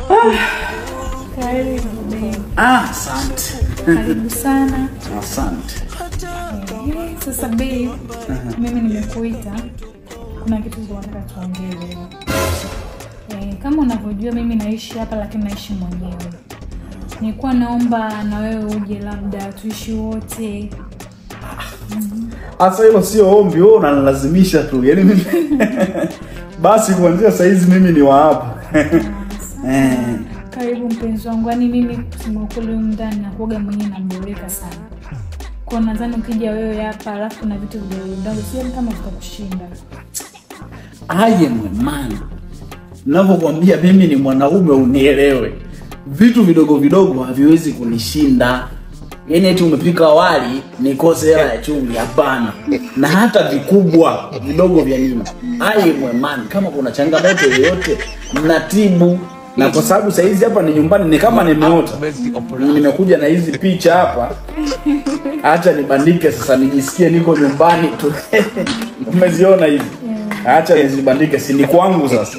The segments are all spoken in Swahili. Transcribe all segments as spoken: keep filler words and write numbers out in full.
Karibu. Ah, asante. Karibu sana. Asante. Eh, sasa babe, mimi nimekuita. Kuna kitu nataka tuongee leo. Eh, kama unavyojua mimi naishi hapa lakini naishi mwenyewe. Nilikuwa naomba na wewe uje labda tuishi wote. Asa hilo sio ombi, wewe unanilazimisha tu. Yaani mimi basi kuanzia saa hizi mimi ni wa hapa. Eh. Karibu mpenzi wangu, yani mimi kusema kweli ndani na kuoga mwenyewe namboreka sana. Kwa nadhani ukija wewe hapa alafu na vitu vidogo sio kama tutakushinda. Aye mwemani. Ninapokuambia mimi ni mwanaume unielewe. Vitu vidogo vidogo haviwezi kunishinda. Yaani eti umepika wali nikose hela ya chumvi, hapana. Na hata vikubwa vidogo vya nini. Aye mwemani, kama kuna changamoto yoyote mnatibu. Na kwa sababu saa hizi hapa ni nyumbani, ni kama nimeota. Nimekuja na hizi picha hapa. Acha nibandike sasa nijisikie niko nyumbani tu. Umeziona hivi? Acha nizibandike, si ni kwangu sasa.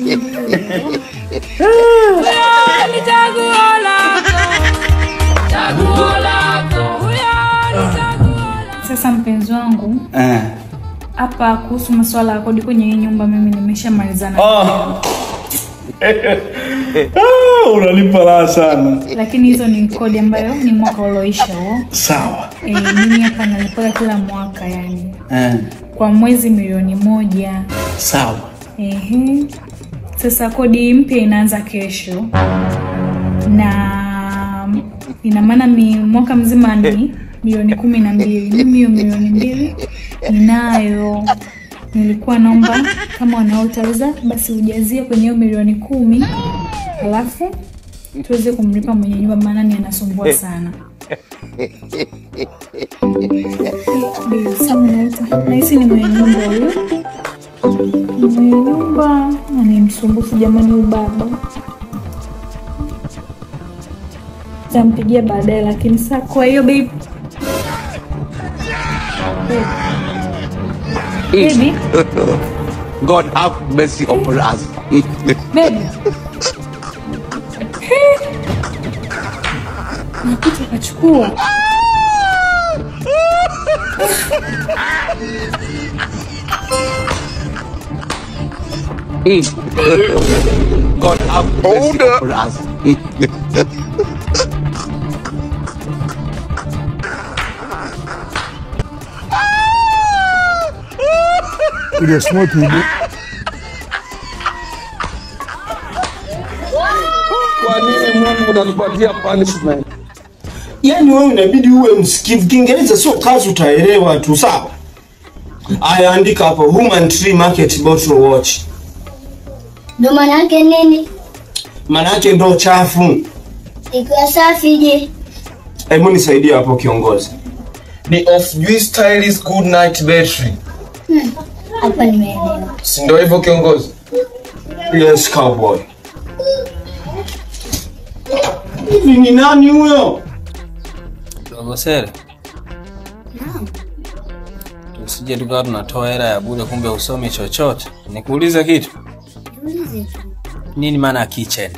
Sasa mpenzi wangu, eh hapa kuhusu masuala ya kodi kwenye hii nyumba mimi nimeshamalizana. Oh. Ah, unalipa la sana. Lakini hizo ni kodi ambayo ni mwaka ulioisha huo. Sawa. Eh, mimi hapa nalipa kila mwaka yani. Eh. Kwa mwezi milioni moja. Sawa. Ehe. Sasa kodi mpya inaanza kesho. Na ina maana mi mwaka mzima ni milioni kumi na mbili. Mimi hiyo milioni mbili ninayo. Nilikuwa naomba kama wanaotaweza basi ujazie kwenye hiyo milioni kumi. Alafu tuweze kumlipa mwenye nyumba maana ni anasumbua sana. Na hisi ni mwenye nyumba huyo. Mwenye nyumba anamsumbufu jamani ubaba. Tampigia baadaye lakini sasa kwa hiyo babe. Baby. God have mercy upon us. Baby. Napita kachukua. God have mercy upon us. It is small people. Kwa nini Mungu unatupatia punishment? Yaani wewe inabidi uwe msikivu. Kiingereza sio kazi utaelewa tu, sawa? Aya, andika hapo Human Tree Market Bottle Watch. Ndo maana yake nini? Maana yake ndo chafu. Ikiwa safi je? Hebu nisaidie hapo kiongozi. Ni of Juice Stylish Good Night Battery. Hmm. Hapa nimeelewa. Si ndio hivyo kiongozi? Yes cowboy. Hivi ni nani huyo? Dogo Sere. Naam. Tusije tukawa tunatoa hela ya bure kumbe usome chochote. Nikuulize kitu. Niulize tu. Nini maana kitchen?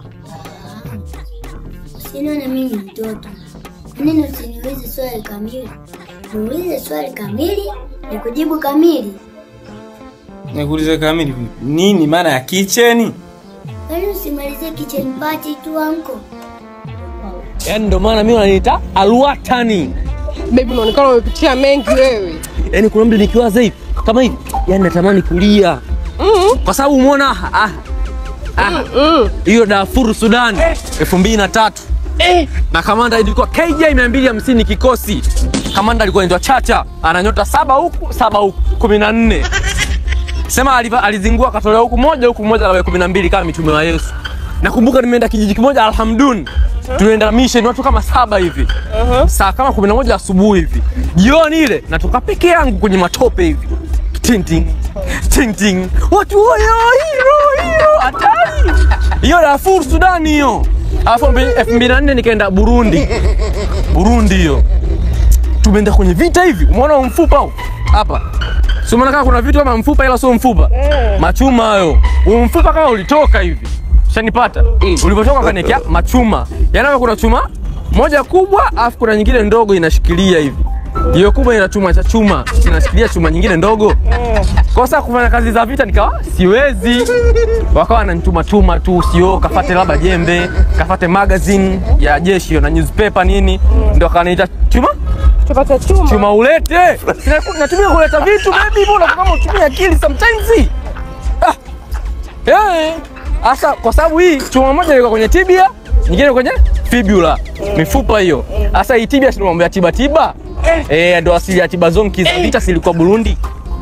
Sina na mimi mtoto. Nini usiniulize swali kamili? Niulize swali kamili, nikujibu kamili. Nikuulize kamili. Nini maana ya kitchen? Kwani usimalize kitchen party tu anko? Yaani ndo maana mimi wananiita alwatani. Baby unaonekana umepitia mengi wewe. Yaani kuna muda nikiwaza hivi kama hivi, yaani natamani kulia. Mhm. Kwa sababu umeona ah ah hiyo Darfur Sudan elfu mbili na tatu. Eh, na kamanda ilikuwa K J mia mbili hamsini kikosi. Kamanda alikuwa anaitwa Chacha, ananyota saba huku, saba huku, kumi na nne. Sema alizingua akatolewa huku moja huku moja na kumi na mbili kama mitume wa Yesu. Nakumbuka nimeenda kijiji kimoja Alhamdun. Tunaenda mission watu kama saba hivi. Uh-huh. Saa kama kumi na moja asubuhi hivi. Jioni ile natoka peke yangu kwenye matope hivi. Ting ting. Ting ting. Watu wao hero hero hatari. Hiyo Darfur Sudan hiyo. Alafu elfu mbili na nne nikaenda Burundi. Burundi hiyo. Tumeenda kwenye vita hivi. Umeona mfupa huu? Hapa. Sio maana kama kuna vitu kama mfupa ila sio mfupa. Mm. Machuma hayo. Mfupa kama ulitoka hivi. Ushanipata? Ulipotoka kanikia machuma. Yaani kuna chuma moja kubwa afu kuna nyingine ndogo inashikilia hivi. Hiyo kubwa ina chuma cha chuma, inashikilia chuma nyingine ndogo. Kwa sasa kufanya kazi za vita nikawa siwezi. Wakawa wananituma tuma tu, sio kafate labda jembe, kafate magazine ya jeshi na newspaper nini. Ndio akaniita chuma? Tupata chuma. Chuma ulete. Natumia kuleta vitu baby, mbona kama utumia akili sometimes. Ah. Eh. Asa kwa sababu hii chuma moja iko kwenye tibia, nyingine kwenye fibula. Mifupa hiyo. Asa hii tibia si mambo ya tiba tiba. Eh, ndo asili ya tiba zonki za vita silikuwa Burundi.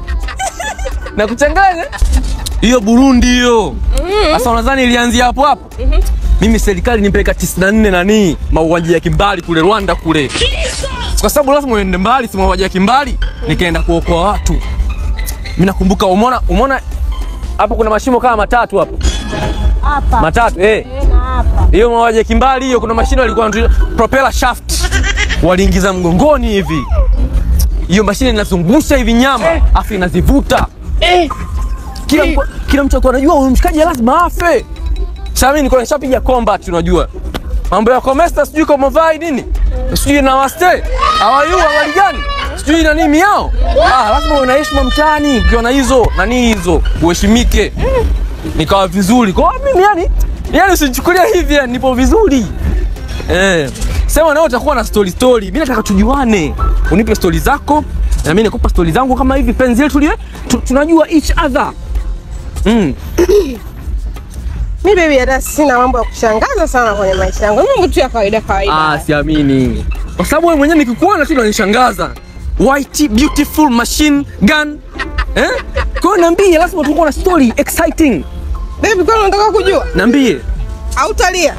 Na kuchanganya hiyo Burundi hiyo. Sasa unadhani ilianzia hapo hapo? Mimi serikali nipeleka tisini na nne nani mauaji ya kimbali kule Rwanda kule. Kwa sababu lazima uende mbali, si mauaji ya kimbali, nikaenda kuokoa watu. Mimi nakumbuka umeona umeona hapo kuna mashimo kama matatu hapo. Hapa. Matatu eh. Na hapa. Hiyo mauaji ya kimbali hiyo kuna mashine walikuwa propeller shaft. Waliingiza mgongoni hivi. Hiyo mashine inazungusha hivi nyama, afu inazivuta. Eh. Kila mko, kila mtu alikuwa anajua huyu mshikaji lazima afe. Sasa mimi nilikuwa nishapiga combat unajua. Mambo ya Comesta sijui kama vai nini? Sijui na waste. Hawayu habari gani? Sijui na nini yao? Ah, lazima una heshima mtaani, ukiona hizo nani hizo, uheshimike. Nikawa vizuri. Kwa mimi yani, yani usinichukulia hivi yani nipo vizuri. Eh. Sema nao utakuwa na story story. Mimi nataka tujuane. Unipe story zako na mimi nakupa story zangu kama hivi penzi letu liwe tunajua each other. Mm. Mimi baby hata sina mambo ya kushangaza sana kwenye maisha yangu. Mambo tu ya kawaida kawaida. Ah, siamini. Kwa sababu wewe mwenyewe nikikuona tu unanishangaza. White beautiful machine gun. Eh? Kwa hiyo niambie lazima tuko na story exciting. Baby kwa nini unataka kujua? Niambie. Hautalia.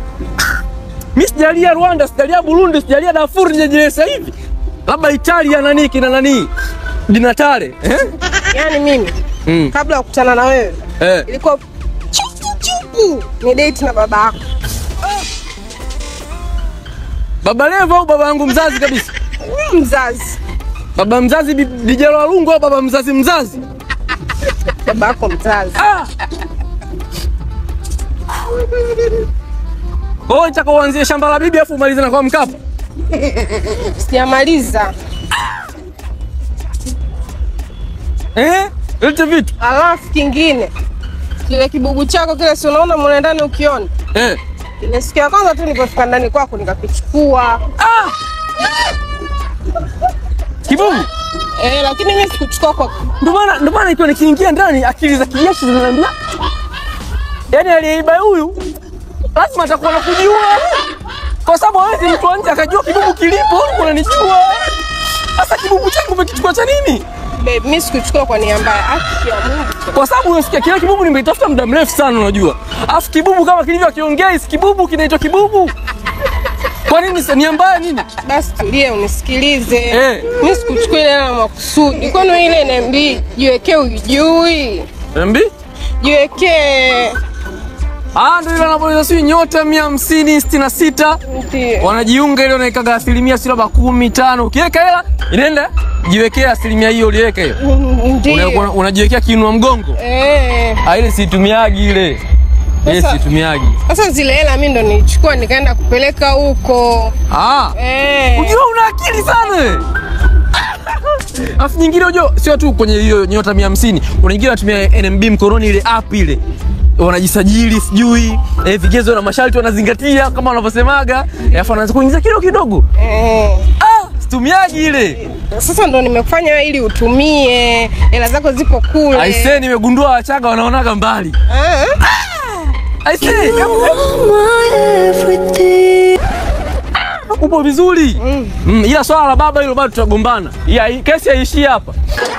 Mimi sijalia Rwanda, sijalia Burundi, sijalia Darfur nje sasa hivi. Labda Italia nani kina nani? Dinatare, eh? Yaani mimi mm. kabla ya kukutana na wewe eh. ilikuwa chupu chupu ni date na baba yako. Baba Levo au baba yangu mzazi kabisa? Wewe mzazi. Baba mzazi Dijelo Walungu au baba mzazi mzazi? Baba yako mzazi. Ah! Wewe unataka uanzie shamba la bibi afu umalize na kwa Mkapa? Sijamaliza. Eh? Lete vitu. Alafu kingine. Kile kibugu chako kile si unaona mwana ndani ukiona? Eh. Ile siku ya kwanza tu nilipofika ndani kwako nikakichukua. Ah! Kibugu? Eh, lakini mimi sikuchukua kwa. Ndio maana ndio maana ikiwa nikiingia ndani akili za kijeshi zinaniambia. Yaani aliyeiba huyu lazima atakuwa anakujua. Kwa sababu hawezi mtu nje akajua kibubu kilipo, unanichukua. Sasa kibubu changu umekichukua cha nini? Babe, mimi sikuchukua kwa nia mbaya. Haki ya Mungu. Kwa sababu unasikia kile kibubu nimetafuta muda mrefu sana unajua. Alafu kibubu kama kilivyo kiongea isi kibubu kinaitwa kibubu. Kwa nini nia mbaya nini? Basi tulie unisikilize. Eh. Mimi sikuchukua ile na makusudi. Kwani ile N M B jiwekee ujui. N M B? Jiwekee. Ah, ndio ile anabonyeza sio nyota mia hamsini sitini na sita. Ndiyo. Wanajiunga ile unaikaga asilimia sio labda kumi tano. Ukiweka hela inaenda jiwekea asilimia hiyo uliweka hiyo. Ndiyo. Una, unajiwekea kiinua mgongo. Eh. Ah, ile situmiagi ile. Ile situmiagi. Sasa zile hela mimi ndo nilichukua nikaenda kupeleka huko. Ah. Eh. Unajua una akili sana. Afu nyingine unajua sio tu kwenye hiyo nyota mia hamsini. Kuna nyingine unatumia N M B mkononi ile app ile. Wanajisajili sijui eh, vigezo na masharti wanazingatia kama wanavyosemaga, alafu wanaanza kuingiza kidogo kidogo. Eh. Ah, situmiaji ile. Sasa ndo nimekufanya wewe ili utumie. Hela zako zipo kule. I say nimegundua Wachaga wanaonaga mbali. Ah. I say upo vizuri. Mm. Mm, ila swala la baba hilo bado tutagombana. Ya kesi haishii hapa.